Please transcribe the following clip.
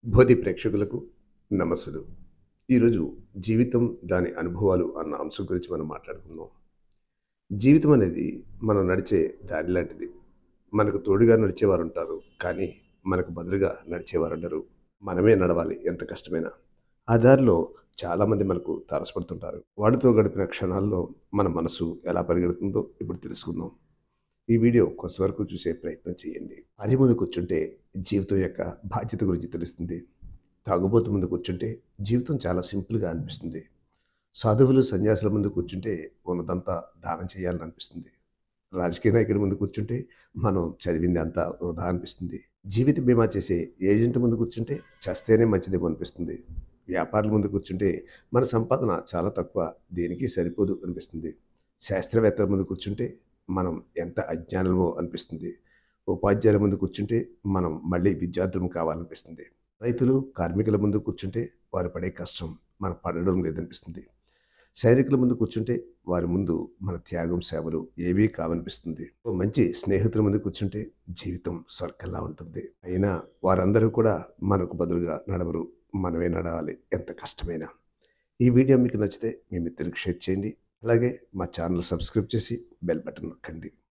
బోధి ప్రేక్షకులకు నమస్సులు. ఈరోజు జీవితం దాని అనుభవాలు అన్న అంశం గురించి మనం మాట్లాడుకుందాం. జీవితం అనేది మనం నడిచే దారి లాంటిది. మనకు తోడుగా నడిచేవారుంటారు. కానీ మనకు బదులుగా నడిచేవారుండరు. మనమే నడవాలి ఎంత కష్టమైనా. ఆ దారిలో చాలామంది మనకు తారసపడుతుంటారు. వాడితో గడిపిన క్షణాల్లో మన మనసు ఎలా పరిగెడుతుందో ఇప్పుడు తెలుసుకుందాం. ఈ వీడియో కొంత వరకు చూసే ప్రయత్నం చేయండి. భార్య ముందు కూర్చుంటే జీవితం యొక్క బాధ్యత గురించి తెలుస్తుంది. తాగుబోతు ముందు కూర్చుంటే జీవితం చాలా సింపుల్‌గా అనిపిస్తుంది. సాధువులు, సన్యాసుల ముందు కూర్చుంటే ఉన్నదంతా దానం చేయాలని అనిపిస్తుంది. రాజకీయ నాయకుడి ముందు కూర్చుంటే మనం చదివింది అంతా వృధా అనిపిస్తుంది. జీవిత బీమా చేసే ఏజెంట్ ముందు కూర్చుంటే చస్తేనే మంచిదేమో అనిపిస్తుంది. వ్యాపారుల ముందు కూర్చుంటే మన సంపాదన చాలా తక్కువ, దేనికి సరిపోదు అనిపిస్తుంది. శాస్త్రవేత్తల ముందు కూర్చుంటే మనం ఎంత అజ్ఞానులమో అనిపిస్తుంది. ఉపాధ్యాయుల ముందు కూర్చుంటే మనం మళ్ళీ విద్యార్థులం కావాలనిపిస్తుంది. రైతులు, కార్మికుల ముందు కూర్చుంటే వారు పడే కష్టం మనకు పడడం లేదనిపిస్తుంది. సైనికుల ముందు కూర్చుంటే వారి ముందు మన త్యాగం, సేవలు ఏవీ కావనిపిస్తుంది. ఓ మంచి స్నేహితుల ముందు కూర్చుంటే జీవితం స్వర్గంలా ఉంటుంది. అయినా వారందరూ కూడా మనకు బదులుగా నడవరు. మనమే నడవాలి ఎంత కష్టమైనా. ఈ వీడియో మీకు నచ్చితే మీ మిత్రులకు షేర్ చేయండి. అలాగే మా ఛానల్ సబ్స్క్రైబ్ చేసి బెల్ బటన్ నొక్కండి.